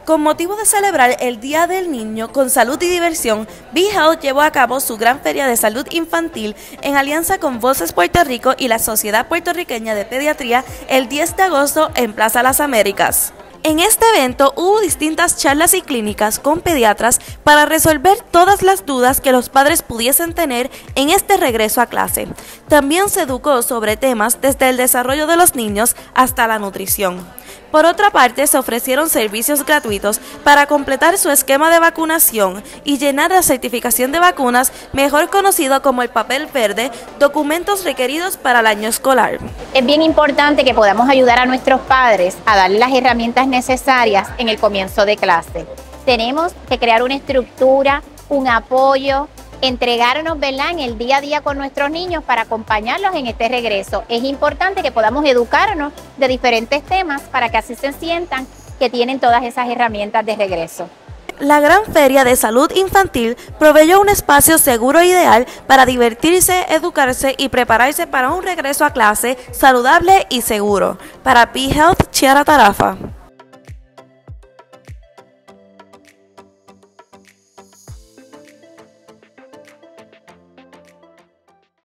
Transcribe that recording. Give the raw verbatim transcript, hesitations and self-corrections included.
Con motivo de celebrar el Día del Niño con Salud y Diversión, B-Health llevó a cabo su gran feria de salud infantil en alianza con Voces Puerto Rico y la Sociedad Puertorriqueña de Pediatría el diez de agosto en Plaza Las Américas. En este evento hubo distintas charlas y clínicas con pediatras para resolver todas las dudas que los padres pudiesen tener en este regreso a clase. También se educó sobre temas desde el desarrollo de los niños hasta la nutrición. Por otra parte, se ofrecieron servicios gratuitos para completar su esquema de vacunación y llenar la certificación de vacunas, mejor conocido como el papel verde, documentos requeridos para el año escolar. Es bien importante que podamos ayudar a nuestros padres a darle las herramientas necesarias en el comienzo de clase. Tenemos que crear una estructura, un apoyo, entregarnos, ¿verdad?, en el día a día con nuestros niños para acompañarlos en este regreso. Es importante que podamos educarnos de diferentes temas para que así se sientan que tienen todas esas herramientas de regreso. La Gran Feria de Salud Infantil proveyó un espacio seguro e ideal para divertirse, educarse y prepararse para un regreso a clase saludable y seguro. Para B-Health, Chiara Tarafa.